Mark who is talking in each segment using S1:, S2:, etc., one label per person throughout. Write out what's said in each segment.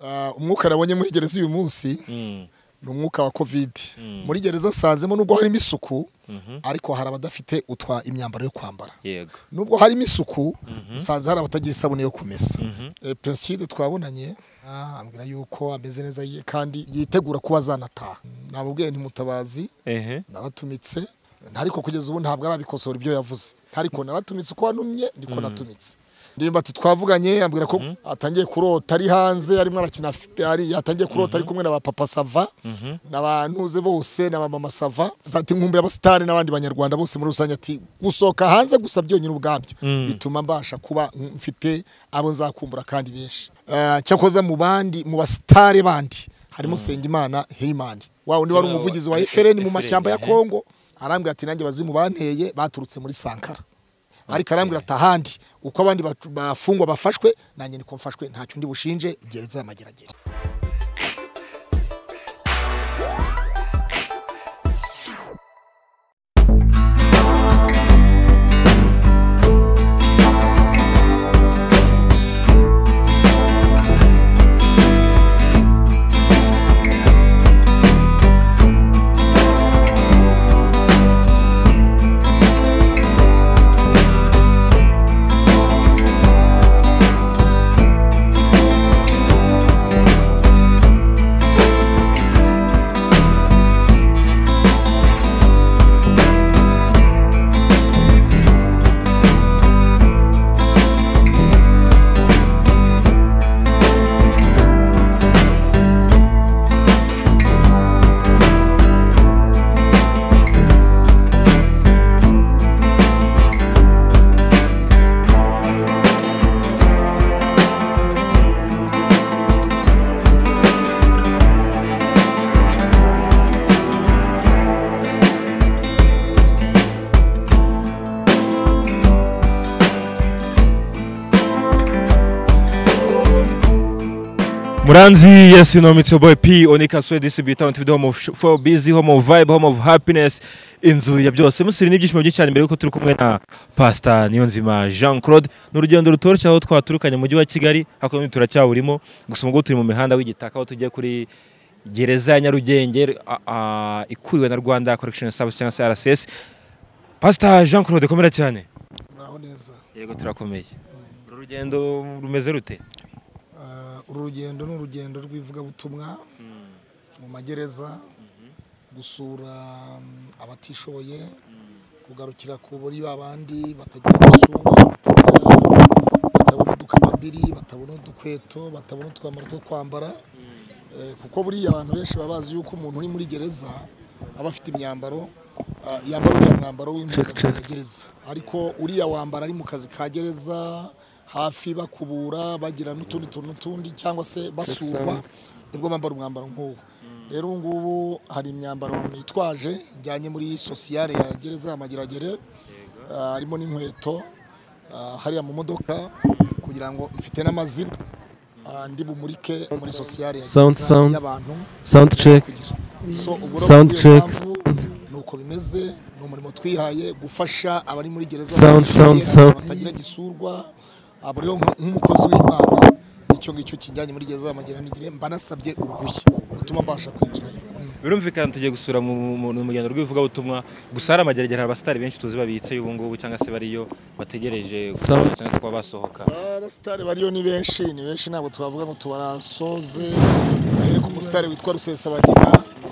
S1: umwuka nabonye muri gereza uyu munsi ni umwuka wa covid muri gereza sanzemo nubwo harimo isuku ariko hari abadafite utwa imyambaro yo kwambara nubwo harimo isuku sanze hari abatagira isabune yo kumesa Prince twabonanye ambwira yuko ameze neza kandi yitegura kuba zanataha nabubwiye nti Mutabazi naratumitse ariko kugeza ubu ntabwo arabikosora ibyo yavuze ariko naratumitse uko wanumye ndiko natumitse ndimba twavuganye ambwira ko atangiye kurota ari hanze arimo arakina ari atangiye kurota ari kumwe na papa Sava n'abantuze bose na mama Sava ati nkumbe y'abastari n'abandi banyarwanda bose muri rusanya ati gusoka hanze gusa byonyine ubwabyo bituma mbasha kuba mfite abo nzakumbura kandi benshi cyakoza mu bandi mu bastari bandi harimo Sengimana Herimani wawo ni wari umuvugizi wa FRN mu mashyamba ya Kongo arambwira ati nanjye bazimu banteye baturutse muri Sankara ariko arambwira atahandi uko abandi bafungwa bafashwe nanjye niko mfashwe ntacyo ndi bushinje igereza y'amageragere.
S2: Muranzi, yes, you know me, it's your boy P. Onika Swe, this is Bitown TV, home of for busy, home of vibe, home of happiness. Inzu ya byose musiri n'ibyishimo byinshi cyane mbere yuko turi kumwe na Pastor Niyonzima Jean Claude n'urugendo rutoroshye aho twaturukanye mu mujyi wa Kigali hako turacyawurimo gusa ngo turi mu mihanda w'igitaka aho tugiye kuri gereza ya Nyarugenge ikuriwe na Rwanda Correctional Service cyangwa se RCS. Pastor Jean Claude komera cyane.
S1: Muraho neza.
S2: Yego turakomeye. Urugendo rumeze rute?
S1: Urugendo n'urugendo rw'ivuga butumwa mu magereza gusura abatishoboye kugarukira ku buri babandi batagira gusura batabona dukamabiri batabona dukweto batabona twamara two kwambara kuko buri abantu benshi babazi yuko umuntu uri muri gereza aba afite imyambaro yambara umwambaro w'impuzankano ya gereza ariko uriya wambara ari mu kazi ka gereza hafi bakubura bagira n'utundi cyangwa se basurwa nibwo bambara umwambaro nk'uwo rero ngubu hari imyambaro nitwaje njyanye muri sociale ya gereza y'amageragere harimo n'inkweto hariya mu modoka kugira ngo mfite n'amazina ndi bumurike muri sociale y'abantu sound check nuko bimeze n'umurimo twihaye gufasha abari muri gereza batagira gisurwa aburiyo nk'umukozi w'Imana icyo ngicyo kijyanye muri gereza y'amageragere mbanasabye uruhushya utuma mbasha kwinjirayo.
S2: Birumvikana tugiye gusura mu mugendo rw'ivuga butumwa gusa hari amageragere abastari benshi tuzi babitse ubu ngubu cyangwa se bariyo bategereje cyangwa se kwa basohoka.
S1: Abastari bariyo ni benshi ntabwo twavuga ngo tubarasoze bahere ku mustari witwa Rusesabagina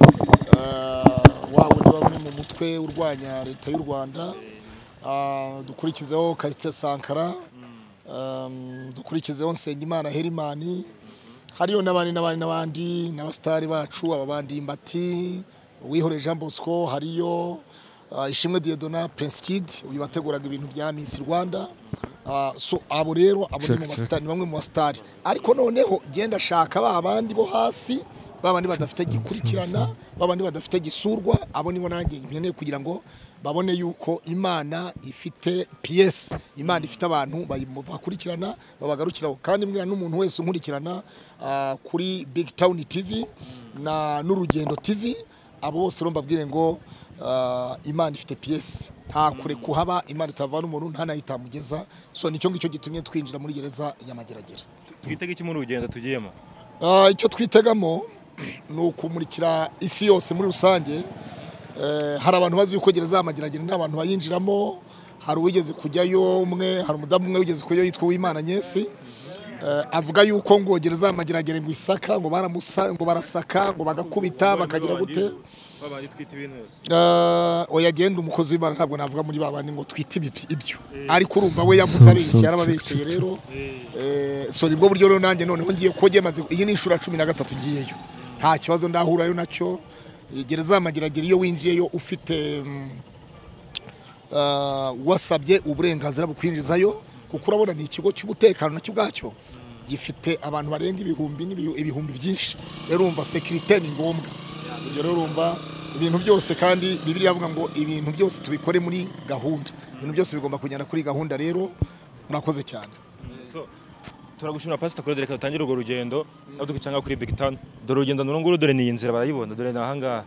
S1: wawe ndi wari mu mutwe urwanya leta y'u Rwanda dukurikizeho Karite Sankara dukurikizeho Nsengimana Herimani hariyo n'abandi n'abastari bacu ababandi Mbati Wihore Jean Bosco hariyo Ishimwe Diedona Prince Kid uyu bateguraga ibintu bya Miss Rwanda so abo rero abo ni mu bastari bamwe mu bastari ariko noneho genda shaka babandi bo hasi babandi badafite gikurikirana babandi badafite gisurwa abo nibo nanjye nkeneye kugira ngo babone yuko Imana ifite PS Imana ifite abantu bakurikirana babagarukiraho kandi mbwira n'umuntu wese unkurikirana kuri Big Town TV na n'urugendo TV abo bose mbabwire ngo Imana ifite PS nta kure kuhaba Imana itavana umuntu ntanayitamugeza so nicyo ngicyo gitumye twinjira muri gereza y'amageragere.
S2: Twitege iki muri urugendo tugiyemo?
S1: icyo twitegamo ni ukumurikira isi yose muri rusange. Hari abantu bazi yuko gereza y'Amageragere nta bantu bayinjiramo. Hari uwigeze kujyayo umwe, hari umudamu umwe wigeze kujyayo yitwa Uwimana Nyesi, avuga yuko ngo gereza y'Amageragere ngo isaka, ngo ngo barasaka, ngo bagakubita bakagira gute.
S2: babandi twita ibintu
S1: oya genda umukozi w'Imana ntabwo navuga muri babandi ngo twite ibyo, ariko urumva we yavuze abeshye yarababeshye rero. So nibwo buryo rero nanjye noneho ngiye ko maze iyi ni inshuro 13 ngiyeyo, nta kibazo ndahurayo nacyo. Gereza y'Amageragere iyo winjiyeyo ufite wasabye uburenganzira bukwinjizayo, kuko urabona ni ikigo cy'umutekano nacyo bwacyo gifite abantu barenga ibihumbi byinshi. Rero urumva security ni ngombwa. Ibyo rero urumva ibintu byose, kandi Bibiliya avuga ngo ibintu byose tubikore muri gahunda, ibintu byose bigomba kujyana kuri gahunda. Rero murakoze cyane.
S2: Turagushimira Pastor Claude, reka dutangire urwo rugendo aho dukicanga kuri Big Town. Dore urugendo n'urunguru, dore ni inzira barayibona, dore na hanga.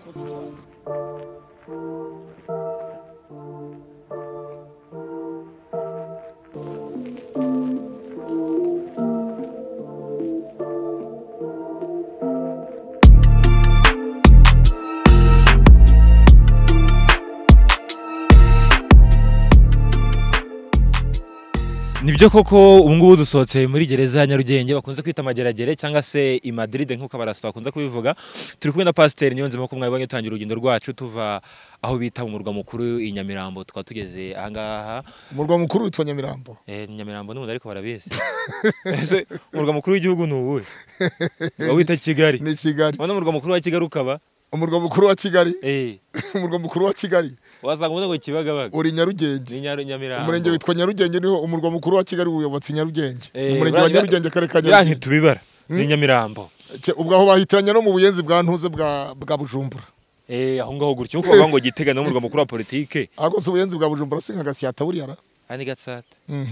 S2: Nibyo koko ubu ngubu dusohotse muri gereza ya Nyarugenge bakunze kwita Amageragere cyangwa se i Madrid nk'uko abarasta bakunze kubivuga. Turi kumwe na Pasteur Niyonzima ko mwabonye tutangira urugendo rwacu tuva aho bita mu murwa mukuru i Nyamirambo, tukaba tugeze aha ngaha.
S1: Umurwa mukuru witwa Nyamirambo?
S2: Nyamirambo n'ubundi ariko barabizi. Ese umurwa mukuru w'igihugu ni uwuhe? Wita Kigali.
S1: Ni Kigali.
S2: Wana umurwa mukuru wa Kigali ukaba?
S1: Umurwa mukuru wa Kigali? Umurwa mukuru wa Kigali
S2: wasanga ngo Kibagabaga
S1: uri Nyarugenge.
S2: Ni Nyamirambo.
S1: Umurenge witwa Nyarugenge niho umurwa mukuru wa Kigali uyobotse Nyarugenge. Umurenge wa Nyarugenge kare ka
S2: Nyarugenge. Yanti tubibara ni Nyamirambo.
S1: Ubwo aho bahitiranya no mu buyenzi bwa ntuze bwa Bujumbura.
S2: Aho ngaho gutyo uko bavuga ngo Gitega no umurwa mukuru wa politike.
S1: Ahubwo se ubuyenzi bwa Bujumbura sinka Gasyata buriyara.
S2: Ani Gatsata.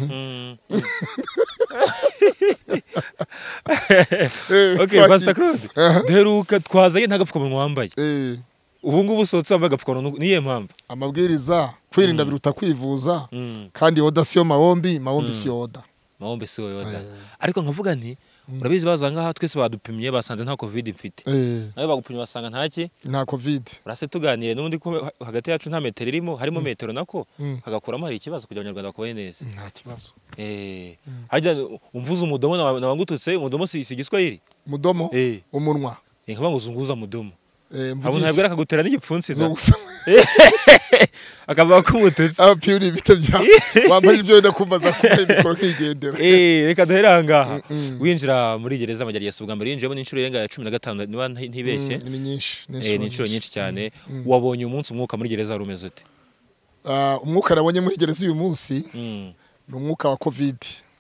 S2: Okay, Pastor Claude. Deruka twazaye ntagapfukamunwa wambaye. Ubu ngubu usotse wambaye agapfukamunwa niye mpamvu?
S1: Amabwiriza kwirinda biruta kwivuza, kandi oda siyo mahombi siyo oda.
S2: Mahombi siyo oda. Ariko nkavuga nti urabizi bazanga aha twese badupimye basanze nta covid mfite. Nayo bagupimye basanga ntaki? Nta
S1: covid.
S2: Urase tuganire n'undi ko hagati yacu nta metero irimo, harimo metero nako hagakuramo hari ikibazo kugira abanyarwanda bakubone neza.
S1: Nta kibazo.
S2: Hajya umvuza umudomo nabangututse, umudomo si Igiswahili.
S1: Mudomo? Umunwa.
S2: Nkaba nguzunguza mudomo. Abo ntabwo akagutera n'igipfunsi za. Akaba kumututse.
S1: Apiyuri bite bya. Wambaye ibyo wenda kumbaza kuko mikoro nkigendera.
S2: Reka duhera ngaha. Winjira muri gereza Amageragere ubwa mbere yinjiyemo n'inshuro yenga 15 niba ntibeshye.
S1: Ni nyinshi.
S2: Ni inshuro nyinshi cyane. Wabonye umunsi umwuka muri gereza rumeze ute?
S1: Umwuka nabonye muri gereza uyu munsi ni umwuka wa covid.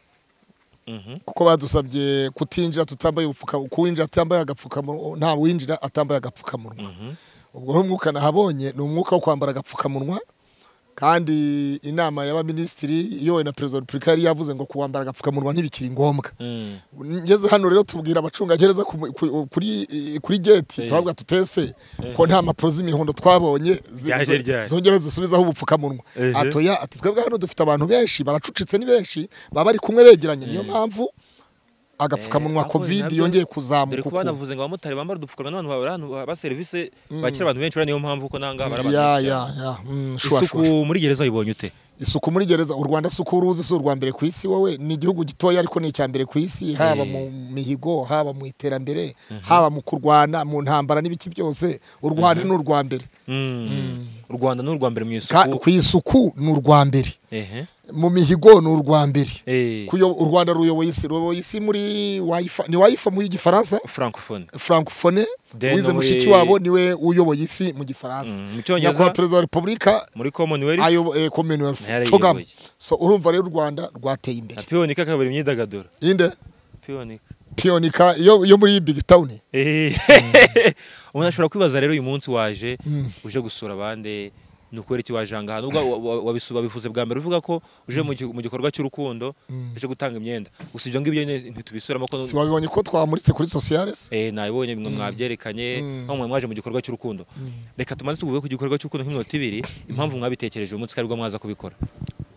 S1: Kuko badusabye kutinjira tutambaye kuwinjira atambaye agapfukamunwa, nta winjira atambaye agapfukamunwa. Ubwo umwuka nahabonye ni umwuka wo kwambara agapfukamunwa, kandi inama y'abaminisitiri yowe na Perezida wa Repubulika yari yavuze ngo kuwambara agapfukamunwa ntibikiri ngombwa. Ngeze hano rero tubwira abacungagereza kuri gate turavuga tutese ko nta mapuro z'imihondo twabonye zongera zisubizaho ubupfukamunwa. Atoya ati twebwe hano dufite abantu benshi baracucitse ni benshi baba bari kumwe begeranye, niyo mpamvu agapfukamunwa covid yongeye kuzamuka.
S2: Kuko banavuze ngo abamotari bambara udupfukamunwa n'abantu ba service bakira abantu benshi, niyo mpamvu ko nanga barabana. Isuku muri gereza ibonye ute?
S1: Isuku muri gereza, u Rwanda suku uruzi si urwa mbere ku isi, wowe ni igihugu gitoya ariko ni icya mbere ku isi, haba mu mihigo, haba mu iterambere, haba mu kurwana, mu ntambara n'ibiki byose u Rwanda ni urwa mbere.
S2: U Rwanda ni urwa mbere mu isuku.
S1: Ku isuku ni urwa mbere. Mu mihigo ni urwa mbere. U Rwanda ruyoboye isi muri wifi, ni wifi mu Gifaransa francophone. Wize mushiki wabo niwe uyoboye isi mu Gifaransa. Nyakubahwa Perezida wa Repubulika
S2: muri Commonwealth.
S1: Commonwealth. So urumva rero u Rwanda rwateye imbere.
S2: Pionika kabiri imyidagaduro.
S1: Inde?
S2: Pionika
S1: yo muri Big Town.
S2: Umuntu ashobora kwibaza rero uyu munsi waje uje gusura abandi nuko iki wajanga hano wabivuze bwa mbere uvuga ko uje mu gikorwa cy'urukundo uje gutanga imyenda, gusa ibyo ngibyo ntitubisuramo ko
S1: si wabibonye ko twamuritse kuri sociales.
S2: Nabibonye bimwe mwabyerekanye nko mwaje mu gikorwa cy'urukundo. Reka tumaze tuvuge ku gikorwa cy'urukundo nk'iminota 2 impamvu mwabitekereje umunsi kandi mwaza kubikora.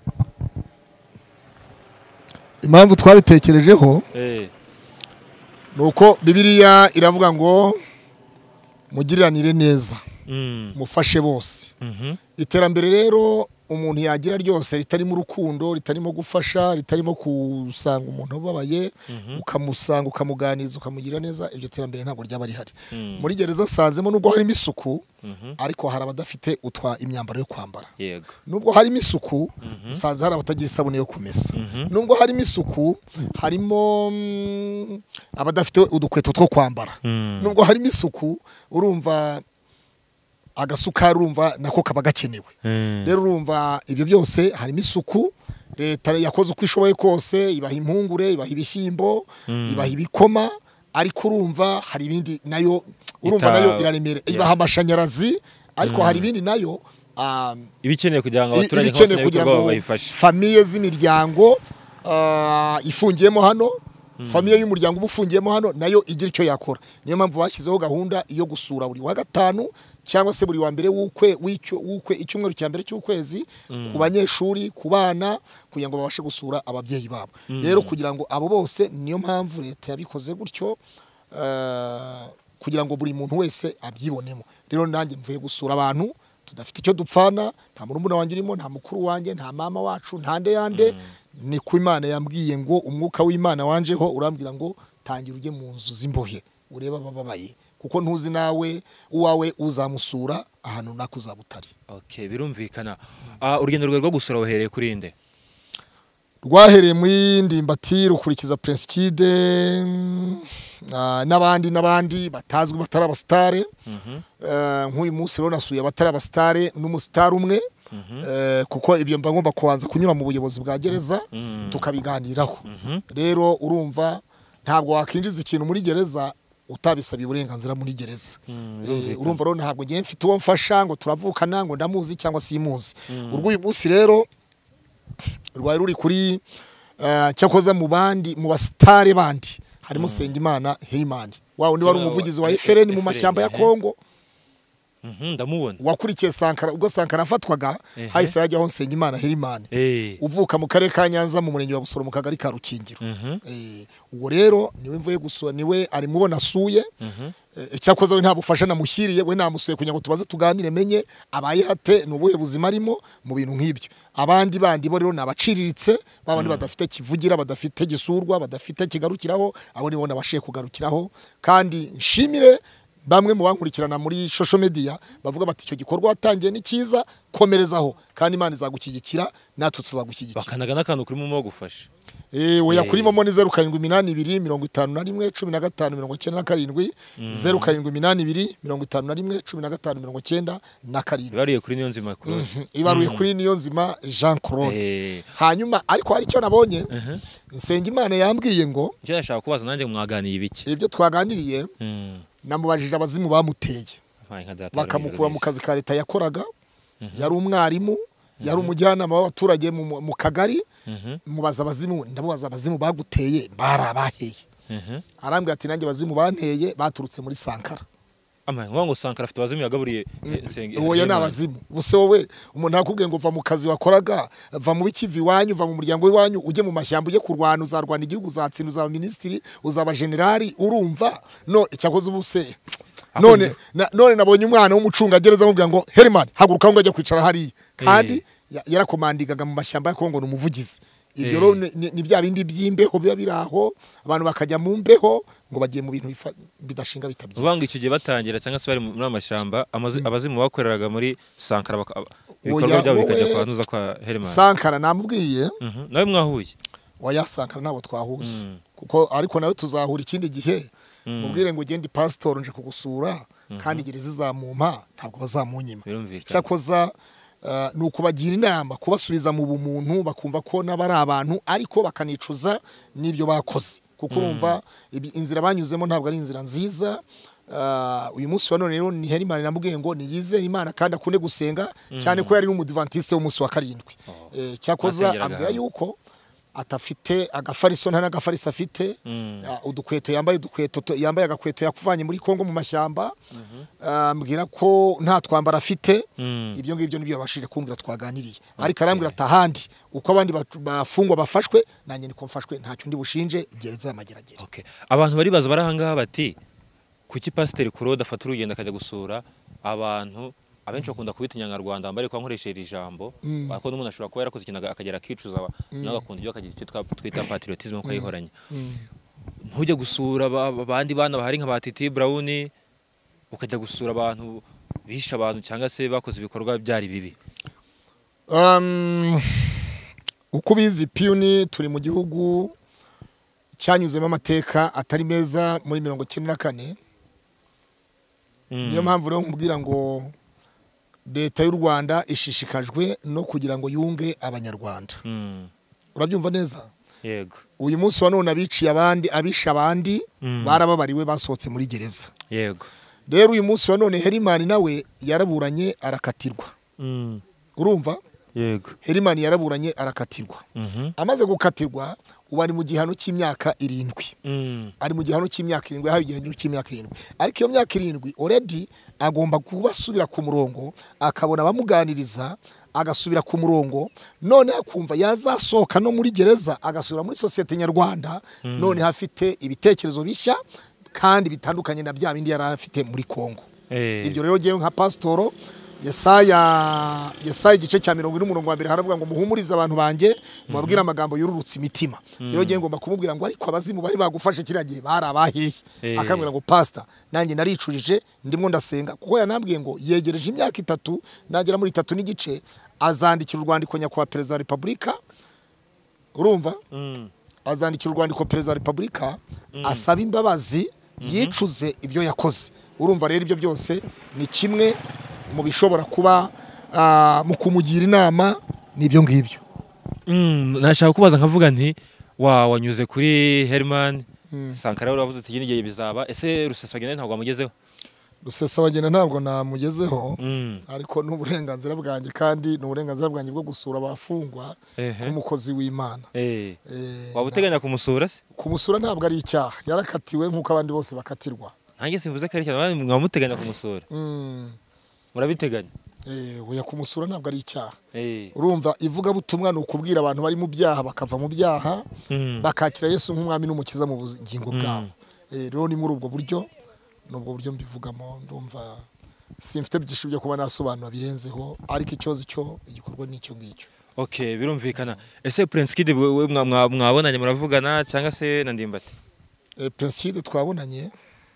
S1: Impamvu twabitekerejeho nuko Bibiliya iravuga ngo mugiriranire neza mufashe bose. Iterambere rero umuntu yagira ryose ritarimo urukundo, ritarimo gufasha, ritarimo kusanga umuntu ubabaye, ukamusanga, ukamuganiza, ukamugira neza, iryo terambere ntabwo ryaba rihari. Muri gereza sanzemo nubwo harimo isuku, ariko hari abadafite utwa imyambaro yo kwambara. Nubwo harimo isuku, sanze hari abatagira isabune yo kumesa. Nubwo harimo isuku, harimo abadafite udukweto two kwambara. Nubwo harimo isuku, urumva agasukari urumva nako kaba gakenewe. Rero urumva ibyo byose harimo isuku. Leta yakoze uko ishoboye kose, ibaha impungure, ibaha ibishyimbo, ibaha ibikoma, ariko urumva hari ibindi nayo urumva nayo iraremera, ibaha amashanyarazi, ariko hari ibindi nayo
S2: ibikeneye kugira ngo abaturage bayifashe.
S1: Famiye z'imiryango ifungiyemo hano, famiye y'umuryango ubufungiyemo hano nayo igira icyo yakora. Niyo mpamvu bashyizeho gahunda yo gusura buri wa gatanu cyangwa se buri wa mbere w'ukwe icyumweru cya mbere cy'ukwezi ku banyeshuri, ku bana, kugira ngo babashe gusura ababyeyi babo. Rero kugira ngo abo bose, niyo mpamvu leta yabikoze gutyo, kugira ngo buri muntu wese abyibonemo. Rero nanjye mvuye gusura abantu tudafite icyo dupfana, nta murumuna wanjye urimo, nta mukuru wanjye, nta mama wacu, nta nde yande. Ni ku Imana yambwiye ngo umwuka w'Imana wanjeho urambwira ngo tangira ujye mu nzu z'imbohe ureba abababaye, kuko ntuzi nawe uwawe uzamusura ahantu nakuzabutari.
S2: Okay, birumvikana. Urugendo rwo gusura wahereye kuri nde?
S1: Rwahereye muri Ndimbati, rukurikiza Prince Kid n'abandi batazwi batari abastare. Nk'uyu munsi rero nasuye abatari abastare n'umustar umwe, kuko ibyo mba ngomba kubanza kunyura mu buyobozi bwa gereza tukabiganiraho. Rero urumva ntabwo wakinjiza ikintu muri gereza utabisabiye uburenganzira muri gereza. Urumva rero ntabwo ngiye mfite uwo mfasha ngo turavukana ngo ndamuzi cyangwa simuzi. Urw'uyu munsi rero rwari ruri kuri cyakoza mu bastare bandi harimo Sengimana Herimani, wawo ni wari umuvugizi wa FRN mu mashyamba ya Kongo.
S2: Ndamubona
S1: wakurikiye Sankara, ubwo Sankara afatwaga hahise yajyaho Sengimana Herimani, uvuka mu karere ka Nyanza mu murenge wa Busoro mu kagari ka Rukingiro. Uwo rero niwe mvuye gusura, niwe ari mubona asuye. Cyakoze we nta bufasha namushyiriye, we namusuye kugira ngo tubaze tuganire, menye abaye hate n'ubuhe buzima arimo mu bintu nk'ibyo. Abandi bandi bo rero nabaciriritse, babandi badafite kivugira, badafite gisurwa, badafite kigarukiraho, abo nibo nabashiye kugarukiraho. Kandi nshimire bamwe mu bankurikirana muri social media bavuga bati icyo gikorwa watangiye ni cyiza, komerezaho kandi Imana izagushyigikira, natwe tuzagushyigikira.
S2: Bakanaga n'akantu kuri mu gufasha.
S1: Oya kuri momo ni 0782511597 0782511597.
S2: Ibariye kuri Niyonzima Claude.
S1: Ibaruye kuri Niyonzima Jean Claude. Hanyuma ariko hari icyo nabonye, Nsengimana yambwiye ngo
S2: icyo yashaka kubaza nanjye mwaganiye ibiki.
S1: Ibyo twaganiriye namubajije abazimu bamuteye bakamukura mu kazi ka leta yakoraga. Yari umwarimu, yari umujyanama w'abaturage mu kagari. Mubaza abazimu, ndamubaza abazimu baguteye barabaheye. Arambwira ati nanjye abazimu banteye baturutse muri Sankara.
S2: Ngo Sankara afite abazimu yagaburiye Nsengimana.
S1: Oya nabazimu. Buse wowe umuntu akubwiye ngo va mu kazi wakoraga, va mu bikivi wanyu, va mu muryango w'iwanyu, ujye mu mashyamba, ujye kurwana, uzarwana igihugu, uzatsinda, uzaba ministeri, uzaba generali, urumva? No icyakoze ubuse. None nabonye umwana w'umucungagereza amubwira ngo Herimani haguruka ngo ajya kwicara hari, kandi yarakomandigaga mu mashyamba ya Kongo n'umuvugizi. Ibyo rero ni bya bindi by'imbeho biba biraho, abantu bakajya mu mbeho ngo bagiye mu bintu bidashinga bitabye.
S2: Ubanga icyo gihe batangira cyangwa se bari muri amashyamba, abazimu bakoreraga muri Sankara ibikorwa byabo bikajya kwanuza kwa Herimani.
S1: Sankara namubwiye
S2: nawe mwahuye.
S1: Oya Sankara nabo twahuye, kuko ariko nawe tuzahura ikindi gihe. Mubwire ngo ugende pastor nje kugusura, kandi gereza izamumpa ntabwo bazamunyima. Cyakoza nukubagira inama, kubasubiza mu bumuntu, bakumva ko n'abari abantu ariko bakanicuza n'ibyo bakoze, kuko urumva inzira banyuzemo ntabwo ari inzira nziza. Uyu munsi wa none rero ni Herimani namubwiye ngo niyizere Imana kandi akunde gusenga cyane, ko yari n'umudivantiste w'umunsi wa karindwi. Cyakoza ambwira yuko atafite agafariso nta n'agafarisa afite udukweto yambaye agakweto yakuvanye muri Kongo mu mashyamba ambwira ko nta twambara afite ibyo ngibyo nibyo yabashije kumbwira twaganiriye ariko arambwira atahandi uko abandi bafungwa bafashwe nanjye niko mfashwe ntacyo ndi bushinje igereza y'amageragere.
S2: Abantu bari baza barahangaha bati kuki Pasiteri Claude afata urugendo akajya gusura abantu abenshi bakunda kubita Inyarwanda bari kwa nkoresheje ijambo ariko n'umuntu ashobora kuba yarakoze ikintu akagera akicuza nawe akunda ibyo akagira icyo twita patriotisme ko ayihoranye. Ntujye gusura abandi bana bahari nka Batiti Brown ukajya gusura abantu bisha abantu cyangwa se bakoze ibikorwa byari bibi.
S1: Uko bizi Puni turi mu gihugu cyanyuzemo amateka atari meza muri 1994 niyo mpamvu rero nkubwira ngo leta y'u Rwanda ishishikajwe no kugira ngo yunge abanyarwanda. Urabyumva neza?
S2: Yego.
S1: Uyu munsi wa none abisha abandi barababariwe basohotse muri gereza.
S2: Yego.
S1: Rero uyu munsi wa none Herimani nawe yaraburanye arakatirwa. Urumva?
S2: Yego.
S1: Herimani yaraburanye arakatirwa. Amaze gukatirwa ubu ari mu gihano cy'imyaka 7. Ari mu gihano cy'imyaka 7 habi igihano cy'imyaka 7. Ariko iyo myaka 7 already agomba kubasubira ku murongo akabona abamuganiriza agasubira ku murongo none akumva yazasohoka no muri gereza agasubira muri societe nyarwanda none hafite ibitekerezo bishya kandi bitandukanye na bya bindi yarafite muri Kongo. Ibyo rero giye nka pastoro Yesaya igice cya 40 haravuga ngo muhumurize abantu banjye mubabwira amagambo yururutse imitima. Rero giye ngomba kumubwira ngo ariko abazimu bari bagufashe kiragiye barabahehe akambwira ngo pastor nanjye naricujije ndimo ndasenga kuko yanambwiye ngo yegereje imyaka 3 nagera muri 3 n'igice azandikira urwandiko nyakwa Perezida wa Repubulika. Urumva? Azandikira urwandiko Perezida wa Repubulika asaba imbabazi yicuze ibyo yakoze. Urumva rero ibyo byose ni kimwe mu bishobora kuba mu kumugira inama nibyo ngibyo.
S2: Nashaka kubaza nkavuga nti wanyuze kuri Herman Sankara uravuze ati ngiye bizaba ese Rusesabagina ntabwo amugezeho?
S1: Rusesabagina ntabwo namugezeho ariko n'uburenganzira bwanjye kandi n'uburenganzira bwanjye bwo gusura abafungwa nk'umukozi w'Imana.
S2: Waba uteganya kumusura se?
S1: Kumusura ntabwo ari icyaha yarakatiwe nk'uko abandi bose bakatirwa.
S2: Nanjye simvuze ko ari cyane mwamuteganya kumusura. Murabiteganya?
S1: Oya kumusura ntabwo ari icyaha. Urumva ivuga butumwa no kubwira abantu bari mu byaha bakava mu byaha bakakira Yesu nk'umwami n'umukiza mu bugingo bwabo. Rero ni muri ubwo buryo nubwo buryo mbivugamo ndumva simfite byinshi byo kuba nasobanura birenzeho ariko ikibazo cyo igikorwa n'icyo ngicyo.
S2: Okay, birumvikana. Ese Prince Kid we mwabonanye muravugana cyangwa se na Ndimbati?
S1: Prince Kid twabonanye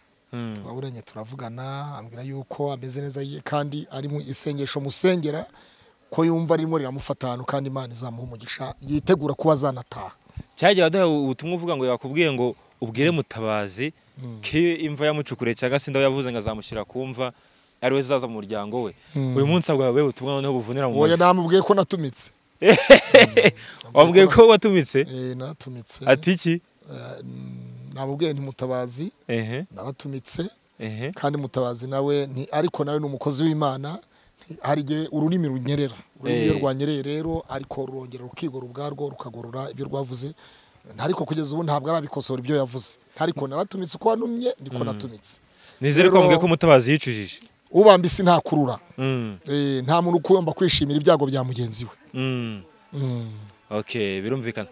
S1: turavugana ambwira yuko ameze neza kandi ari mu isengesho musengera ko yumva arimo riramufatana kandi Imana izamuha umugisha yitegura kuba zanataha.
S2: Cyagiye badaha ubutumwa uvuga ngo yakubwiye ngo ubwire Mutabazi ke imva yamucukure cyangwa se ndaho yavuze ngo azamushyira kumva ari we zaza mu muryango we. Uyu munsi abwawe ubutumwa noneho buvunira mu.
S1: Oya namubwiye ko natumitse.
S2: Wambwiye ko watumitse?
S1: Natumitse.
S2: Ati iki?
S1: Namubwiye nti Mutabazi naratumitse kandi Mutabazi nawe ariko nawe n'umukozi w'Imana hari gihe ururimi runyerera ururimi rwanyereye rero ariko rurongera rukigora ubwarwo rukagorora ibyo rwavuze ariko kugeza ubu ntabwo arabikosora ibyo yavuze ariko naratumitse uko wanumye ndiko natumitse.
S2: Nizere ko mbwiye ko Mutabazi yicujije.
S1: Ubambisi nta kurura. Nta muntu ukugomba kwishimira ibyago bya mugenzi we.
S2: Okay, birumvikana.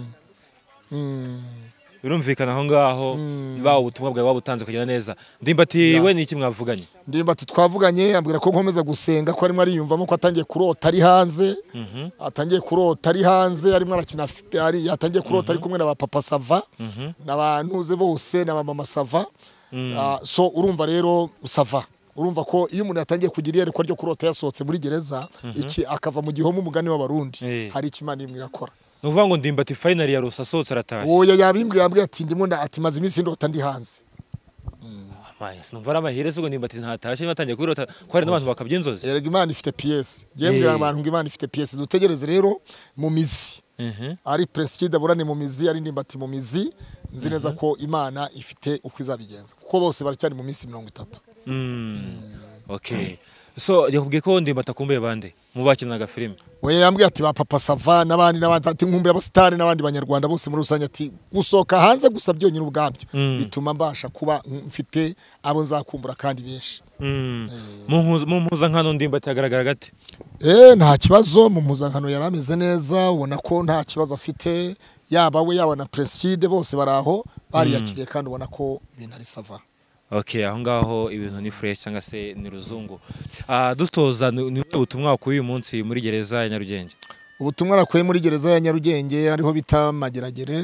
S2: Birumvikana aho ngaho bawo ubutumwa bwawe wabutanze kugenda neza. Ndimbati we niki mwavuganye?
S1: Ndimbati twavuganye ambwira ko nkomeza gusenga ko arimo ariyumvamo ko atangiye kurota ari hanze. Atangiye kurota ari hanze arimo arakina atangiye kurota ari kumwe na Papa Sava n'abantuze bose na Mama Sava. So urumva rero Sava urumva ko iyo umuntu yatangiye kugira iyerekwa ryo kurota yasohotse muri gereza iki akava mu gihomo umugani w'abarundi hari ikimana imwe irakora.
S2: Nuvuga ngo Ndimbati finally yarose asohotse aratashye.
S1: Oya yabimbwiye yambwiye ati ndimo ati maze iminsi ndota ndi hanze.
S2: Sinumva amahire sugo Ndimbati ntatashye batangiye kurota ko hari n'abantu bakabyinzozi.
S1: Erega Imana ifite PS. Yembwira abantu ngo Imana ifite PS dutegereze rero mu mizi. Ari Prince Kid aburane mu mizi ari Ndimbati mu mizi nzi neza ko Imana ifite uko izabigenza kuko bose baracyari mu minsi 30.
S2: Okay. So yakubwiye ko Ndimbati akumbuye bande? mu bakinaga filime
S1: we yambwiye ati ba Papa Sava n'abandi ati nkumbi y'abasitari n'abandi banyarwanda bose muri rusange ati gusohoka hanze gusa byonyine ubwabyo bituma mbasha kuba mfite abo nzakumbura kandi benshi.
S2: mu mpuzankano Ndimbati yagaragara gate?
S1: Nta kibazo, mu mpuzankano yari ameze neza, ubona ko nta kibazo afite, yaba we yaba na Prestige bose baraho bariyakiriye kandi ubona ko ibintu ari sava.
S2: Okay, aho ngaho ibintu ni fresh cyangwa se ni ruzungu. Dutoza ni ubutumwa kuri uyu munsi muri gereza ya Nyarugenge.
S1: Ubutumwa nakuye muri gereza ya Nyarugenge ariho bita Mageragere,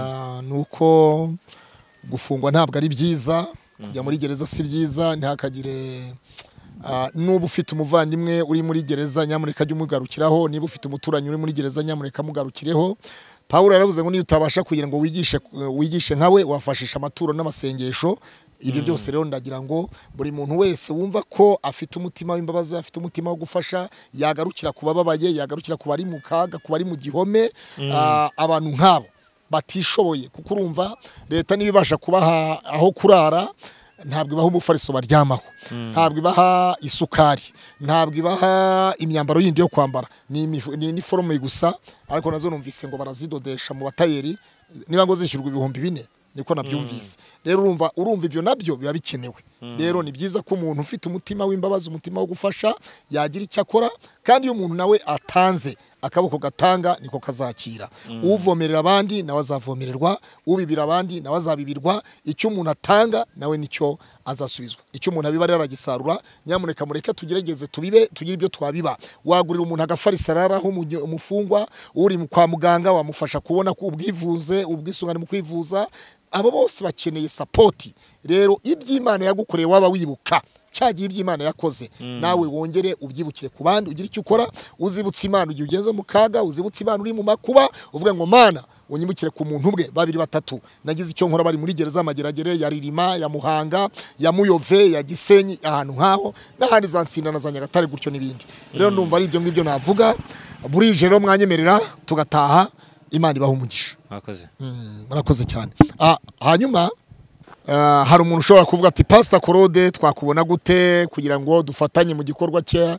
S1: nuko gufungwa ntabwo ari byiza, kujya muri gereza si byiza, ntihakagire nubu ufite umuvandimwe uri muri gereza nyamuneka jya umugarukiraho, niba ufite umuturanyi uri muri gereza nyamuneka mugarukireho. Paulo yaravuze ngo niyo utabasha kugira ngo wigishe nkawe wafashisha amaturo n'amasengesho. Ibyo byose rero ndagira ngo buri muntu wese wumva ko afite umutima w'imbabazi, afite umutima wo gufasha, yagarukira kubababaye, yagarukira ku bari mu kaga, ku bari mu gihome, abantu nk'abo batishoboye, kuko urumva leta nibibasha kubaha aho kurara, ntabwo ibaha umufariso baryamaho, ntabwo ibaha isukari, ntabwo ibaha imyambaro yindi yo kwambara, ni iniforme gusa, ariko nazo numvise ngo barazidodesha mu batayeri niba ngo zishyurwa 4,000 niko nabyumvise. Rero urumva ibyo nabyo biba bikenewe. Rero ni byiza ko umuntu ufite umutima w'imbabazi, umutima wo gufasha, yagira icyo akora, kandi iyo umuntu nawe atanze akaboko gatanga niko kazakira. Uvomerera abandi nawe azavomererwa, ubibira abandi nawe azabibirwa. Icyo umuntu atanga nawe nicyo azasubizwa. Icyo umuntu abiba rero aragisarura. Nyamuneka mureke tugerageze tubibe, tugire ibyo twabiba. Wagurira umuntu agafarisarara aho umufungwa uri kwa muganga, wamufasha kubona ko ubwivuze, ubwisungane mu kwivuza. Abo bose bakeneye support. Rero iby'Imana yagukoreye waba wibuka cyagiye iby'Imana yakoze, nawe wongere ubyibukire ku bandi, ugira icyo ukora, uzibutse Imana ugiye ugeze mu kaga, uzibutse Imana uri mu makuba, uvuga ngo Mana unyibukire ku muntu bwe 2-3 nagize icyo nkora bari muri gereza Mageragere, ya Ririma, ya Muhanga, ya Muyove, ya Gisenyi, ahantu nkaho n'ahandi zansinda na za Nyagatare gutyo n'ibindi. Rero ndumva ari ibyo ngibyo navuga. Burije rero mwanyemerera tugataha, Imana ibaho umugisha. Murakoze cyane. Hanyuma hari umuntu ushobora kuvuga ati Pastor Claude twakubona gute kugira ngo dufatanye mu gikorwa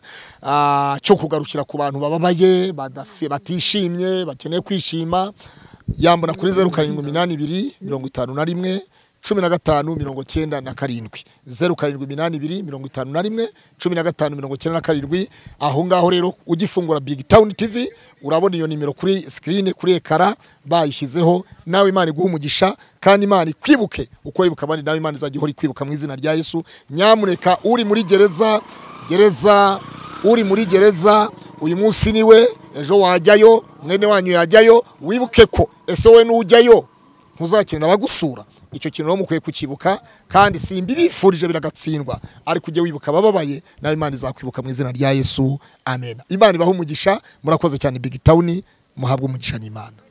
S1: cyo kugarukira ku bantu bababaye, batishimye, bakeneye kwishima. Yambona kuri 0782 51 1597 0782 51 1597. Aho ngaho rero ugifungura Big Town TV urabona iyo nimero kuri screen, kuri ekara bayishyizeho. Nawe Imana iguha umugisha kandi Imana ikwibuke uko yibuka abandi, nawe Imana izagihora ikwibuka mu izina rya Yesu. Nyamuneka uri muri gereza uri muri gereza uyu munsi niwe, ejo wajyayo, mwene wanyu yajyayo, wibuke ko ese we n'ujyayo ntuzakenera abagusura. Icyo kintu rero mukwiye kukibuka, kandi simbi bifurije biragatsindwa, ariko ujye wibuka abababaye, nawe Imana izakwibuka mu izina rya Yesu. Amen. Imana ibaho umugisha. Murakoze cyane Big Town, muhabwe umugisha n'Imana.